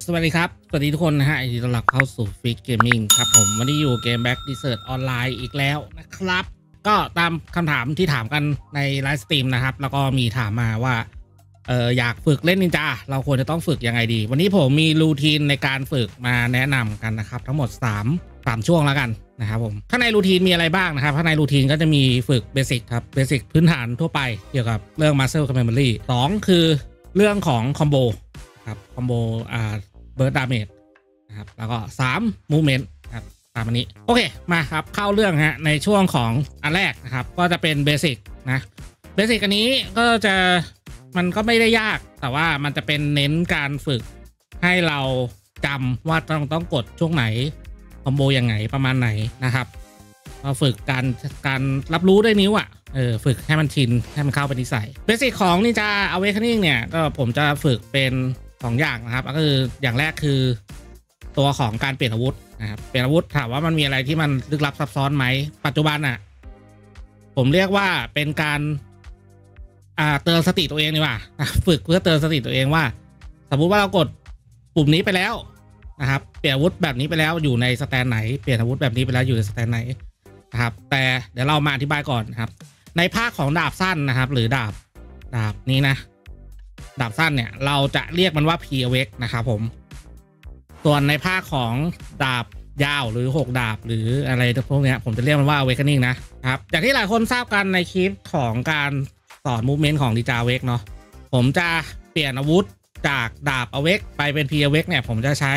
สวัสดีครับสวัสดีทุกคนนะฮะยินดีต้อนรับเข้าสู่ฟิกเกมมิ่งครับผมวันนี้อยู่เกมแบ็กดีเซิร์ตออนไลน์อีกแล้วนะครับก็ตามคำถามที่ถามกันในไลฟ์สตรีมนะครับแล้วก็มีถามมาว่าอยากฝึกเล่นนินจาเราควรจะต้องฝึกยังไงดีวันนี้ผมมีรูทีนในการฝึกมาแนะนำกันนะครับทั้งหมด3ช่วงแล้วกันนะครับผมข้างในรูทีนมีอะไรบ้างนะครับข้างในรูทีนก็จะมีฝึกเบสิกครับเบสิกพื้นฐานทั่วไปเกี่ยวกับเรื่อง Muscle Memory 2คือเรื่องของคอมโบครับคอมโบเบิร์ดดาเมจนะครับแล้วก็3 Movement ครับตามอันนี้โอเคมาครับเข้าเรื่องฮะในช่วงของอันแรกนะครับก็จะเป็นเบสิกนะเบสิกอันนี้ก็จะมันก็ไม่ได้ยากแต่ว่ามันจะเป็นเน้นการฝึกให้เราจำว่าต้องกดช่วงไหนคอมโบยังไงประมาณไหนนะครับมาฝึกการรับรู้ด้วยนิ้วฝึกให้มันชินให้มันเข้าไปนิสัยเบสิกของนินจาอเวคนิ่งเนี่ยก็ผมจะฝึกเป็น2 อย่างนะครับก็คืออย่างแรกคือตัวของการเปลี่ยนอาวุธนะครับเปลี่ยนอาวุธถามว่ามันมีอะไรที่มันลึกลับซับซ้อนไหมปัจจุบันผมเรียกว่าเป็นการเตือนสติตัวเองดีกว่าฝึกเพื่อเตือนสติตัวเองว่าสมมุติว่าเรากดปุ่มนี้ไปแล้วนะครับเปลี่ยนอาวุธแบบนี้ไปแล้วอยู่ในสแตนไหนเปลี่ยนอาวุธแบบนี้ไปแล้วอยู่ในสแตนไหนนะครับแต่เดี๋ยวเรามาอธิบายก่อนนะครับในภาคของดาบสั้นนะครับหรือดาบนี้นะดาบสั้นเนี่ยเราจะเรียกมันว่า P-Awake นะครับผมส่วนในภาคของดาบยาวหรือ6 ดาบหรืออะไรพวกนี้ผมจะเรียกมันว่า Awakening นะครับอย่างที่หลายคนทราบกันในคลิปของการสอน Movement ของ Ninja Awake เนาะผมจะเปลี่ยนอาวุธจากดาบ Awake ไปเป็น P-Awake เนี่ยผมจะใช้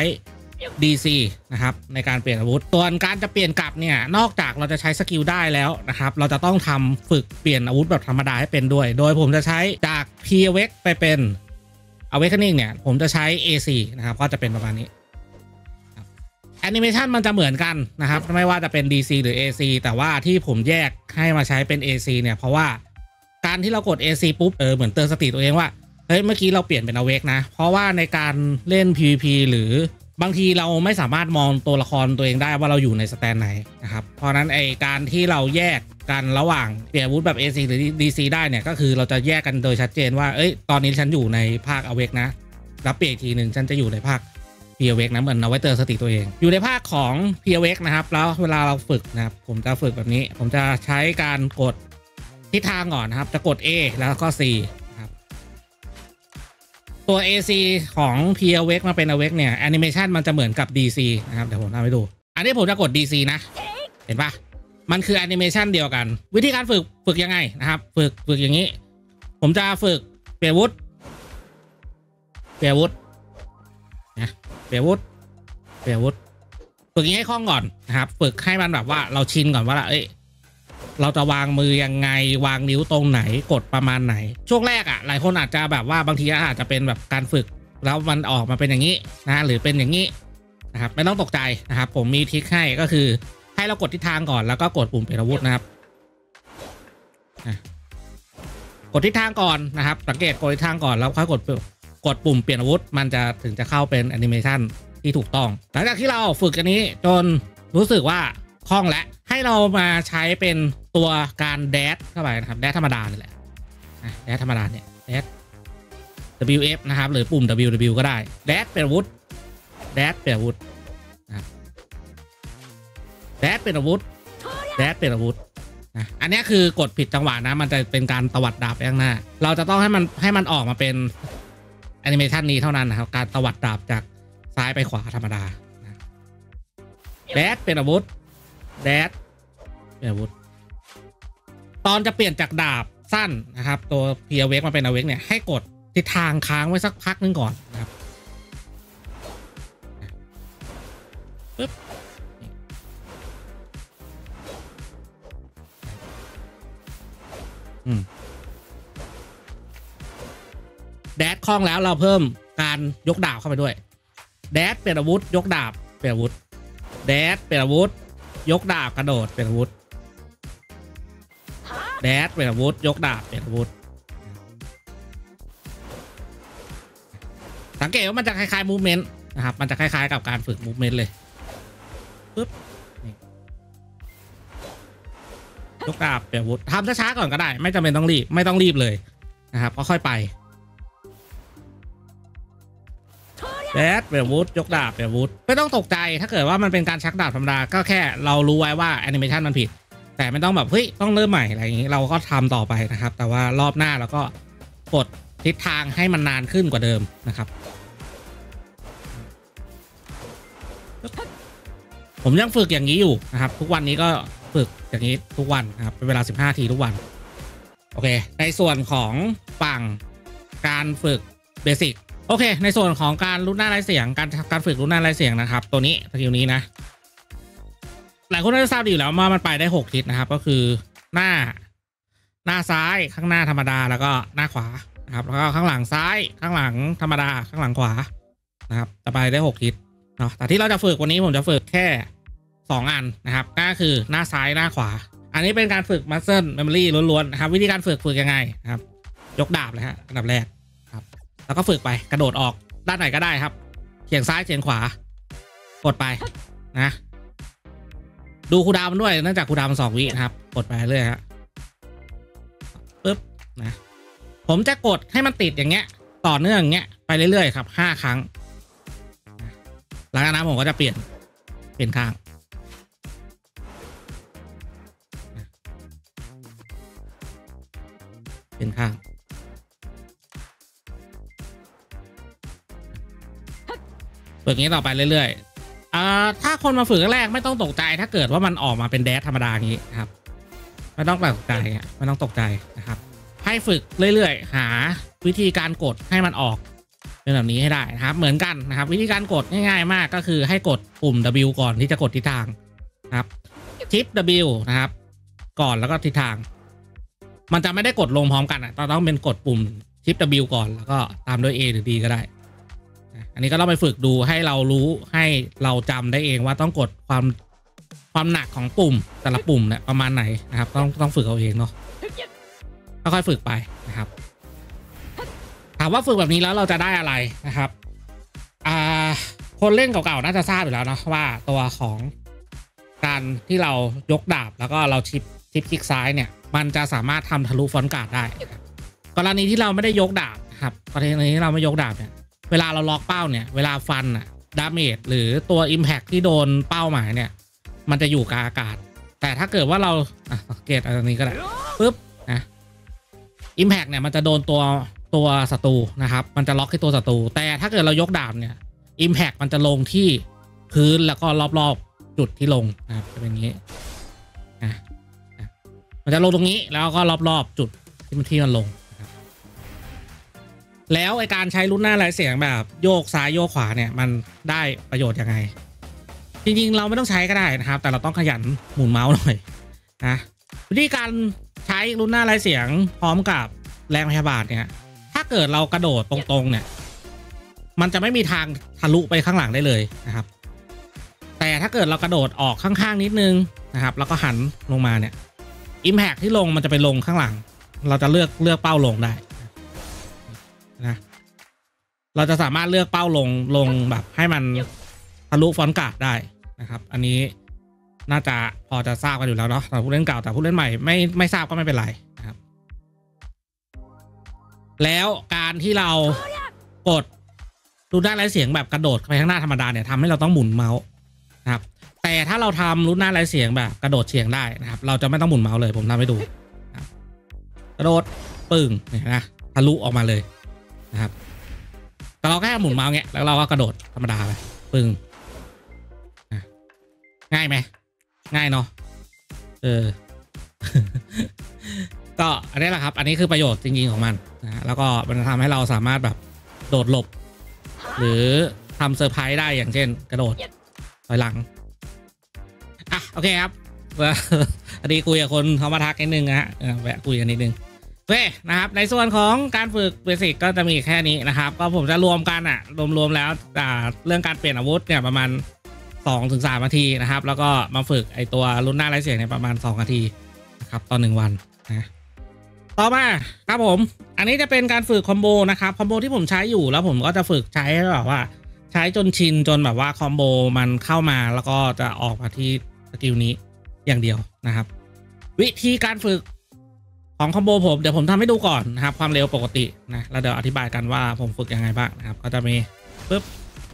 DC นะครับในการเปลี่ยนอาวุธส่วนการจะเปลี่ยนกลับเนี่ยนอกจากเราจะใช้สกิลได้แล้วนะครับเราจะต้องทำฝึกเปลี่ยนอาวุธแบบธรรมดาให้เป็นด้วยโดยผมจะใช้จาก P-Awake ไปเป็น Awakening เนี่ยผมจะใช้ AC นะครับก็จะเป็นประมาณนี้แอนิเมชันมันจะเหมือนกันนะครับไม่ว่าจะเป็น DC หรือ AC แต่ว่าที่ผมแยกให้มาใช้เป็น AC เนี่ยเพราะว่าการที่เรากด AC ปุ๊บเหมือนเตือนสติตัวเองว่าเฮ้ยเมื่อกี้เราเปลี่ยนเป็น Awake นะเพราะว่าในการเล่น PVP หรือบางทีเราไม่สามารถมองตัวละครตัวเองได้ว่าเราอยู่ในสแตนไหนนะครับเพราะนั้นการที่เราแยกกันระหว่างเปลี่ยนอาวุธแบบ AC หรือ DC ได้เนี่ยก็คือเราจะแยกกันโดยชัดเจนว่าตอนนี้ฉันอยู่ในภาค Awake นะแล้วเปลี่ยนทีหนึ่งฉันจะอยู่ในภาคP-Awake นะเหมือนเอาไว้เตือนสติตัวเองอยู่ในภาคของ P-Awake นะครับแล้วเวลาเราฝึกนะครับผมจะฝึกแบบนี้ผมจะใช้การกดทิศทางก่อนนะครับจะกด A แล้วก็ C ครับตัว AC ของ P-Awake มาเป็น Awake เนี่ยแอนิเมชันมันจะเหมือนกับ DC นะครับเดี๋ยวผมทำให้ดูอันนี้ผมจะกด DC นะเห็นปะมันคือแอนิเมชันเดียวกันวิธีการฝึกยังไงนะครับฝึกอย่างนี้ผมจะฝึกเปลี่ยนอาวุธเปลี่ยนอาวุธฝึกอย่างนี้ให้คล่องก่อนนะครับฝึกให้มันแบบว่าเราชินก่อนว่าเราจะวางมือยังไงวางนิ้วตรงไหนกดประมาณไหนช่วงแรกหลายคนอาจจะแบบว่าบางทีอาจจะเป็นแบบการฝึกแล้วมันออกมาเป็นอย่างนี้นะหรือเป็นอย่างนี้นะครับไม่ต้องตกใจนะครับผมมีทริคให้ก็คือให้เรากดทิศทางก่อนแล้วก็กดปุ่มเปลี่ยนอาวุธนะครับกดทิศทางก่อนนะครับสังเกตกดทิศทางก่อนแล้วค่อยกดปุ่มเปลี่ยนอาวุธมันจะถึงจะเข้าเป็นแอนิเมชันที่ถูกต้องหลังจากที่เราฝึกอันนี้จนรู้สึกว่าคล่องแล้วให้เรามาใช้เป็นตัวการแดชเข้าไปนะครับแดชธรรมดาเลยแหละแดชธรรมดาเนี่ยแดช WF นะครับหรือปุ่ม WW ก็ได้แดชเปลี่ยนอาวุธแดชเปลี่ยนอาวุธนะครับแดชเปลี่ยนอาวุธแดชเปลี่ยนอาวุธอันนี้คือกดผิดจังหวะนะมันจะเป็นการตวัดดาบไปข้างหน้าเราจะต้องให้มันออกมาเป็นแอนิเมชันนี้เท่านั้นนะครับการตวัดดาบจากซ้ายไปขวาธรรมดาแดชเป็นอาวุธแดชเป็นอาวุธตอนจะเปลี่ยนจากดาบสั้นนะครับตัว P-Awake มาเป็น Awake เนี่ยให้กดทิศทางค้างไว้สักพักนึงก่อนนะครับปึ๊บแดชคล่องแล้วเราเพิ่มการยกดาบเข้าไปด้วยแดชเปลี่ยนอาวุธยกดาบเปลี่ยนอาวุธแดชเปลี่ยนอาวุธยกดาบกระโดดเปลี่ยนอาวุธแดชเปลี่ยนอาวุธยกดาบเปลี่ยนอาวุธสังเกตว่ามันจะคล้ายๆ movement นะครับมันจะคล้ายๆกับการฝึก movement เลยปึ๊บยกดาบเปลี่ยนอาวุธทำช้าๆก่อนก็ได้ไม่จำเป็นต้องรีบเลยนะครับก็ค่อยไปแบดเปลี่ยนวุฒยกดาบเปลี่ยนวุฒไม่ต้องตกใจถ้าเกิดว่ามันเป็นการชักดาบธรรมดาก็แค่เรารู้ไว้ว่าแอนิเมชันมันผิดแต่ไม่ต้องแบบเฮ้ยต้องเริ่มใหม่อะไรอย่างนี้เราก็ทำต่อไปนะครับแต่ว่ารอบหน้าเราก็กดทิศทางให้มันนานขึ้นกว่าเดิมนะครับผมยังฝึกอย่างนี้อยู่นะครับทุกวันนี้ก็ฝึกอย่างนี้ทุกวันนะครับเป็นเวลา15 นาทีทุกวันโอเคในส่วนของฝั่งการฝึกเบสิกโอเคในส่วนของการลุ้นหน้าไร้เสียงการฝึกลุ้นหน้าไร้เสียงนะครับตัวนี้สกิลนี้นะหลายคนน่าจะทราบดีอยู่แล้วว่ามันไปได้6 ทิศนะครับก็คือหน้าซ้ายข้างหน้าธรรมดาแล้วก็หน้าขวานะครับแล้วก็ข้างหลังซ้ายข้างหลังธรรมดาข้างหลังขวานะครับจะไปได้6 ทิศเนาะแต่ที่เราจะฝึกวันนี้ผมจะฝึกแค่2 อันนะครับก็คือหน้าซ้ายหน้าขวาอันนี้เป็นการฝึก Muscle Memory ล้วนๆนะครับวิธีการฝึกยังไงนะครับยกดาบเลยฮะอันดับแรกครับแล้วก็ฝึกไปกระโดดออกด้านไหนก็ได้ครับเฉียงซ้ายเฉียงขวากดไปนะดูคูลดาวน์มันด้วยเนื่องจากคูลดาวน์มัน2 วินะครับกดไปเรื่อยฮะปึ๊บนะผมจะกดให้มันติดอย่างเงี้ยต่อเนื่องอย่างเงี้ยไปเรื่อยๆครับ5 ครั้งหลังจากนั้นผมก็จะเปลี่ยนข้างเป็นข้างฝึกอย่างนี้ต่อไปเรื่อยๆถ้าคนมาฝึกแรกไม่ต้องตกใจถ้าเกิดว่ามันออกมาเป็นแดชธรรมดาอย่างนี้ครับไม่ต้องตกใจไม่ต้องตกใจนะครับให้ฝึกเรื่อยๆหาวิธีการกดให้มันออกเป็นแบบนี้ให้ได้นะครับเหมือนกันนะครับวิธีการกดง่ายๆมากก็คือให้กดปุ่ม W ก่อนที่จะกดทิศทางนะครับชิป W นะครับก่อนแล้วก็ทิศทางมันจะไม่ได้กดลงพร้อมกันต้องเป็นกดปุ่มชิป W ก่อนแล้วก็ตามด้วย A หรือ D ก็ได้อันนี้ก็ต้องไปฝึกดูให้เรารู้ให้เราจำได้เองว่าต้องกดความหนักของปุ่มแต่ละปุ่มเนี่ยประมาณไหนนะครับต้องฝึกเอาเองเนาะค่อยๆฝึกไปนะครับถามว่าฝึกแบบนี้แล้วเราจะได้อะไรนะครับคนเล่นเก่าๆน่าจะทราบอยู่แล้วเนาะว่าตัวของการที่เรายกดาบแล้วก็เราชิปคลิกซ้ายเนี่ยมันจะสามารถทำทะลุฟอนต์การ์ดได้กรณีที่เราไม่ได้ยกดาบครับกรณีที่เราไม่ยกดาบเนี่ยเวลาเราล็อกเป้าเนี่ยเวลาฟันดาเมจหรือตัว Impact ที่โดนเป้าหมายเนี่ยมันจะอยู่กลางอากาศแต่ถ้าเกิดว่าเราสังเกตอันนี้ก็ได้ปึ๊บนะ Impact เนี่ยมันจะโดนตัวศัตรูนะครับมันจะล็อกที่ตัวศัตรูแต่ถ้าเกิดเรายกดาบเนี่ย Impact มันจะลงที่พื้นแล้วก็รอบๆจุดที่ลงนะครับจะเป็นอย่างนี้นะมันจะลงตรงนี้แล้วก็รอบๆจุดที่มันลงนะครับแล้วไอการใช้รุ่นหน้าไร้เสียงแบบโยกซ้ายโยกขวาเนี่ยมันได้ประโยชน์ยังไงจริงๆเราไม่ต้องใช้ก็ได้นะครับแต่เราต้องขยันหมุนเมาส์หน่อยนะวิธีการใช้รุ่นหน้าไร้เสียงพร้อมกับแรงพยาบาทเนี่ยถ้าเกิดเรากระโดดตรงๆเนี่ยมันจะไม่มีทางทะลุไปข้างหลังได้เลยนะครับแต่ถ้าเกิดเรากระโดดออกข้างๆนิดนึงนะครับแล้วก็หันลงมาเนี่ยImpact ที่ลงมันจะไปลงข้างหลังเราจะเลือกเป้าลงได้นะเราจะสามารถเลือกเป้าลงแบบให้มันทะลุฟอนต์การ์ดได้นะครับอันนี้น่าจะพอจะทราบกันอยู่แล้วเนาะแต่ผู้เล่นเก่าแต่ผู้เล่นใหม่ไม่ทราบก็ไม่เป็นไรนะครับแล้วการที่เรากดดูได้ไร้เสียงแบบกระโดดไปข้างหน้าธรรมดาเนี่ยทำให้เราต้องหมุนเมาส์นะครับแต่ถ้าเราทำรุ่นหน้าไร้เสียงแบบกระโดดเฉียงได้นะครับเราจะไม่ต้องหมุนเมาส์เลยผมทำให้ดูกระโดดปึ้งเนี่ยนะทะลุออกมาเลยนะครับแต่เราแค่หมุนเมาส์เงี้ยแล้วเราก็กระโดดธรรมดาไปปึ้งง่ายไหมง่ายเนาะก็อันนี้แหละครับอันนี้คือประโยชน์จริงๆของมันนะแล้วก็มันทำให้เราสามารถแบบโดดหลบหรือทำเซอร์ไพรส์ได้อย่างเช่นกระโดดถอยหลังโอเคครับอันนี้คุยกับคนเขามาทักนิดนึงนะฮะแวะคุยกันนิดนึงโอเคนะครับในส่วนของการฝึกเบสิกก็จะมีแค่นี้นะครับก็ผมจะรวมกันรวมแล้วเรื่องการเปลี่ยนอาวุธเนี่ยประมาณ 2-3 นาทีนะครับแล้วก็มาฝึกไอตัวรุ่นหน้าไร้เสียงเนี่ยประมาณ2 นาทีนะครับต่อ1 วันนะต่อมาครับผมอันนี้จะเป็นการฝึกคอมโบนะครับคอมโบที่ผมใช้อยู่แล้วผมก็จะฝึกใช้แบบว่าใช้จนชินจนแบบว่าคอมโบมันเข้ามาแล้วก็จะออกมาที่สกิลนี้อย่างเดียวนะครับวิธีการฝึกของคอมโบผมเดี๋ยวผมทำให้ดูก่อนนะครับความเร็วปกตินะแล้วเดี๋ยวอธิบายกันว่าผมฝึกยังไงบ้างนะครับก็จะมีปึ๊บ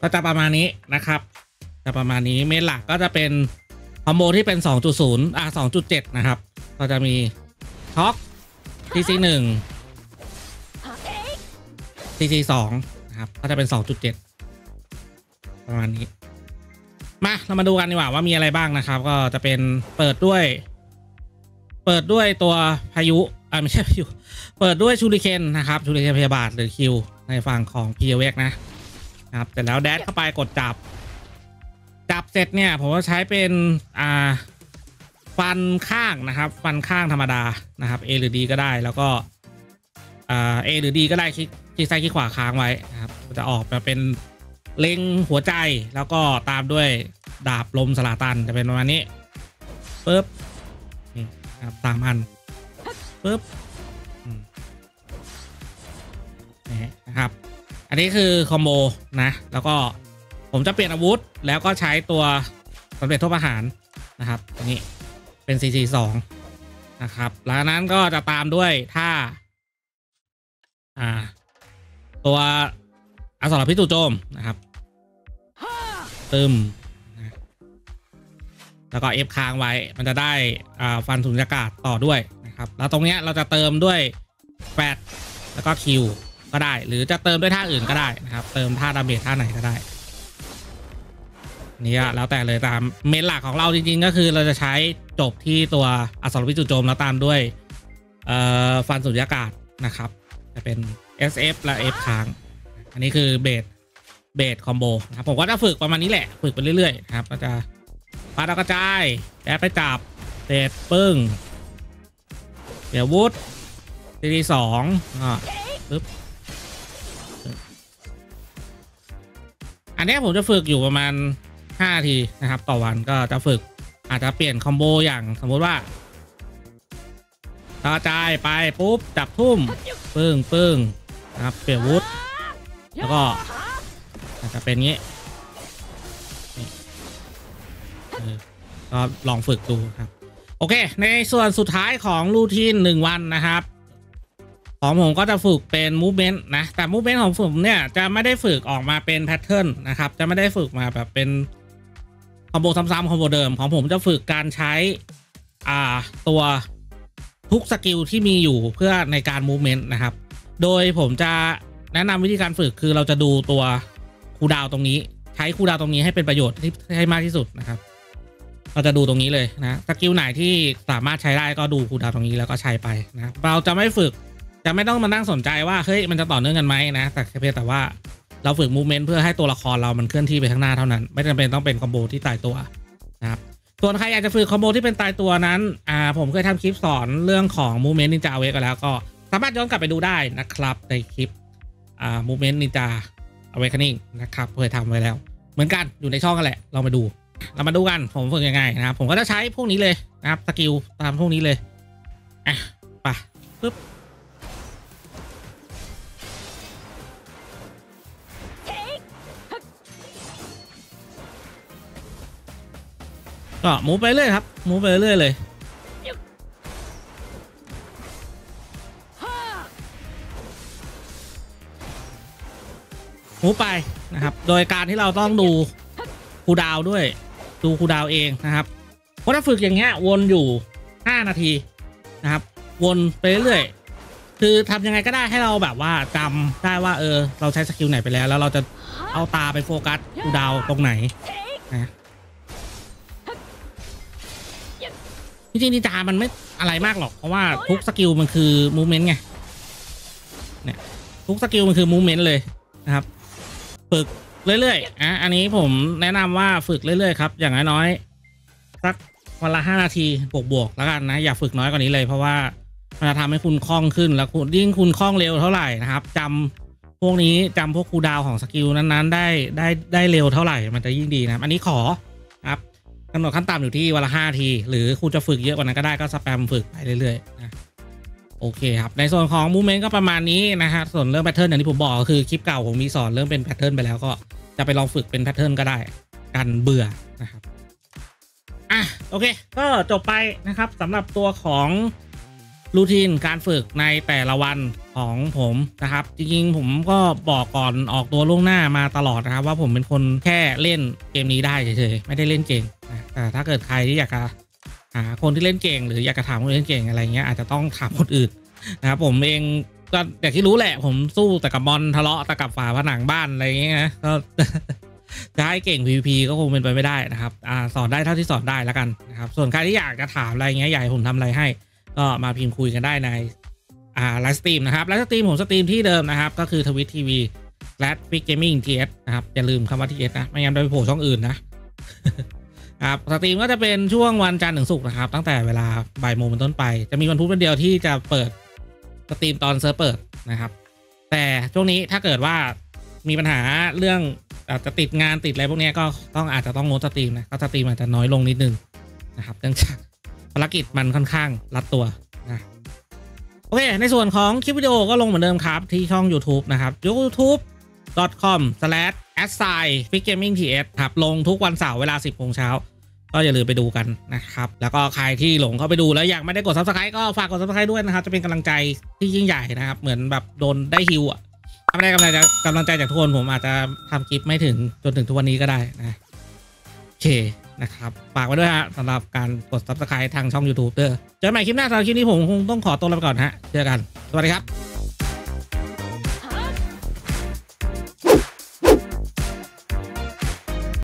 ก็จะประมาณนี้นะครับจะประมาณนี้เมนหลักก็จะเป็นคอมโบที่เป็น 2.0 2.7 นะครับก็จะมีช็อค TC1 TC2 นะครับก็จะเป็น 2.7 ประมาณนี้มาเรามาดูกันดีกว่ามีอะไรบ้างนะครับก็จะเป็นเปิดด้วยตัวพายุไม่ใช่พายุเปิดด้วยชูริเคนนะครับชูริเคนพยาบาทหรือคิวในฝั่งของ POX นะครับเสร็จแล้วแดดเข้าไปกดจับเสร็จเนี่ยผมก็ใช้เป็นฟันข้างนะครับฟันข้างธรรมดานะครับ A หรือ D ก็ได้แล้วก็A หรือ D ก็ได้คลิกซ้ายคลิกขวาค้างไว้นะครับจะออกมาเป็นเล็งหัวใจแล้วก็ตามด้วยดาบลมสลาตันจะเป็นประมาณนี้ปึ๊บนี่ครับ3 อันปึ๊บนี่นะครับอันนี้คือคอมโบนะแล้วก็ผมจะเปลี่ยนอาวุธแล้วก็ใช้ตัวสำเร็จทบอาหารนะครับอันนี้เป็น CC2 นะครับหลังจากนั้นก็จะตามด้วยท่าตัวอสรพิษจู่โจมนะครับตึมนะแล้วก็ F ค้างไว้มันจะได้ฟันสุญญากาศต่อด้วยนะครับแล้วตรงเนี้ยเราจะเติมด้วยแฟตแล้วก็ Q ก็ได้หรือจะเติมด้วยท่าอื่นก็ได้นะครับเติมท่าดาเมจท่าไหนก็ได้นี่แล้วแต่เลยตามเมนหลักของเราจริงๆก็คือเราจะใช้จบที่ตัวอสรพิษจู่โจมแล้วตามด้วยฟันสุญญากาศนะครับจะเป็น SF และ F ค้างอันนี้คือเบสคอมโบนะครับผมก็จะฝึกประมาณนี้แหละฝึกไปเรื่อยๆนะครับก็จะปาดกระจายแดดไปจับเศษปึ้งเดี๋ยววุฒที2ปึ๊บอันนี้ผมจะฝึกอยู่ประมาณ5 นาทีนะครับต่อวันก็จะฝึกอาจจะเปลี่ยนคอมโบอย่างสมมติว่ากระจายไปปุ๊บจับทุ่มปึ้งนะครับเปลี่ยนวุฒแล้วก็อาจจะเป็นงี้ก็ลองฝึกดูครับโอเคในส่วนสุดท้ายของรูทีน1 วันนะครับของผมก็จะฝึกเป็นมูฟเมนต์นะแต่มูฟเมนต์ของผมเนี่ยจะไม่ได้ฝึกออกมาเป็นแพทเทิร์นนะครับจะไม่ได้ฝึกมาแบบเป็นคอมโบซ้ำๆคอมโบเดิมของผมจะฝึกการใช้ตัวทุกสกิลที่มีอยู่เพื่อในการมูฟเมนต์นะครับโดยผมจะแนะนำวิธีการฝึกคือเราจะดูตัวคูลดาวน์ตรงนี้ใช้คูลดาวน์ตรงนี้ให้เป็นประโยชน์ให้มากที่สุดนะครับเราจะดูตรงนี้เลยนะสกิลไหนที่สามารถใช้ได้ก็ดูคูลดาวน์ตรงนี้แล้วก็ใช้ไปนะเราจะไม่ฝึกจะไม่ต้องมานั่งสนใจว่าเฮ้ยมันจะต่อเนื่องกันไหมนะแต่เพียงแต่ว่าเราฝึกมูฟเมนต์เพื่อให้ตัวละครเรามันเคลื่อนที่ไปข้างหน้าเท่านั้นไม่จำเป็นต้องเป็นคอมโบที่ตายตัวนะครับส่วนใครอยากจะฝึกคอมโบที่เป็นตายตัวนั้นผมเคยทำคลิปสอนเรื่องของมูฟเมนต์นินจาเวกกันแล้วก็สามารถย้อนกลับไปดูได้นะครับในคลิปมูฟเมนต์นินจาอเวคนิ่งนะครับเคยทำไว้แล้วเหมือนกันอยู่ในช่องกันแหละเรามาดูกันผมฝึกยังไงนะครับผมก็จะใช้พวกนี้เลยนะครับสกิลตามพวกนี้เลยไปปึ๊บก็มูฟไปเรื่อยครับมูฟไปเรื่อยเลยมูฟไปนะครับโดยการที่เราต้องดูคูลดาวน์ด้วยดูคูลดาวน์เองนะครับเพราะถ้าฝึกอย่างเงี้ยวนอยู่5 นาทีนะครับวนไปเรื่อยคือทำยังไงก็ได้ให้เราแบบว่าจำได้ว่าเราใช้สกิลไหนไปแล้วเราจะเอาตาไปโฟกัสคูลดาวน์ตรงไหนนะจริงๆนินจามันไม่อะไรมากหรอกเพราะว่าทุกสกิลมันคือมูฟเมนต์ไงเนี่ยทุกสกิลมันคือมูฟเมนต์เลยนะครับฝึกเรื่อยๆอันนี้ผมแนะนำว่าฝึกเรื่อยๆครับอย่างน้อยๆสักวันละ5 นาทีบวกแล้วกันนะอย่าฝึกน้อยกว่านี้เลยเพราะว่ามันจะทำให้คุณคล่องขึ้นแล้วยิ่งคุณคล่องเร็วเท่าไหร่นะครับจำพวกนี้จำพวกคูลดาวน์ของสกิลนั้นๆได้เร็วเท่าไหร่มันจะยิ่งดีนะอันนี้ขอครับกำหนดขั้นต่ำอยู่ที่วันละ5 นาทีหรือคุณจะฝึกเยอะกว่านั้นก็ได้ก็สแปมฝึกไปเรื่อยๆนะโอเคครับในส่วนของมูฟเมนต์ก็ประมาณนี้นะฮะส่วนเรื่องแพทเทิร์นอย่างที่ผมบอกก็คือคลิปเก่าผมมีสอนเรื่องเป็นแพทเทิร์นไปแล้วก็จะไปลองฝึกเป็นแพทเทิร์นก็ได้กันเบื่อนะครับโอเคก็จบไปนะครับสำหรับตัวของรูทีนการฝึกในแต่ละวันของผมนะครับจริงๆผมก็บอกก่อนออกตัวล่วงหน้ามาตลอดนะครับว่าผมเป็นคนแค่เล่นเกมนี้ได้เฉยๆไม่ได้เล่นเก่งนะแต่ถ้าเกิดใครที่อยากจะหาคนที่เล่นเก่งหรืออยากจะถามคนที่เล่นเก่งอะไรเงี้ยอาจจะต้องถามคนอื่นนะครับผมเองก็อย่างที่รู้แหละผมสู้แต่กับบอลทะเลาะแต่กับฝาผนังบ้านอะไรเงี้ยก็ จะให้เก่ง PVP ก็คงเป็นไปไม่ได้นะครับสอนได้เท่าที่สอนได้แล้วกันนะครับส่วนใครที่อยากจะถามอะไรเงี้ยอยากให้ผมทำอะไรให้ก็มาพิมพ์คุยกันได้ในไลฟ์สตรีมนะครับไลฟ์สตรีมผมสตรีมที่เดิมนะครับก็คือทวิตทีวีและฟิกเกมมิ่งทีเอสนะครับอย่าลืมคำว่าทีเอสนะไม่งั้นไปโผล่ช่องอื่นนะครับสตรีมก็จะเป็นช่วงวันจันทร์ถึงศุกร์นะครับตั้งแต่เวลาบ่ายโมงเป็นต้นไปจะมีวันพุธวันเดียวที่จะเปิดสตรีมตอนเซิร์ฟเปิดนะครับแต่ช่วงนี้ถ้าเกิดว่ามีปัญหาเรื่องจะติดงานติดอะไรพวกนี้ก็อาจจะต้องงดสตรีมนะก็สตรีมอาจจะน้อยลงนิดนึงนะครับเนื่องจากภารกิจมันค่อนข้างรัดตัวนะโอเคในส่วนของคลิปวิดีโอก็ลงเหมือนเดิมครับที่ช่อง YouTube นะครับ youtube.com/figgamingts ครับลงทุกวันเสาร์เวลา 10 โมงเช้าก็อย่าลืมไปดูกันนะครับแล้วก็ใครที่หลงเข้าไปดูแล้วยังไม่ได้กด Subscribe ก็ฝากกด Subscribe ด้วยนะครับจะเป็นกำลังใจที่ยิ่งใหญ่นะครับเหมือนแบบโดนได้ฮิวอ่ะถ้าไม่ได้กำลังใจจากทุกคนผมอาจจะทำคลิปไม่ถึงจนถึงทุกวันนี้ก็ได้นะโอเคนะครับฝากไว้ด้วยฮะสำหรับการกด Subscribe ทางช่อง YouTube เจอกันใหม่คลิปหน้าสำหรับคลิปนี้ผมคงต้องขอตัวลาไปก่อนฮะเจอกันสวัสดีครับ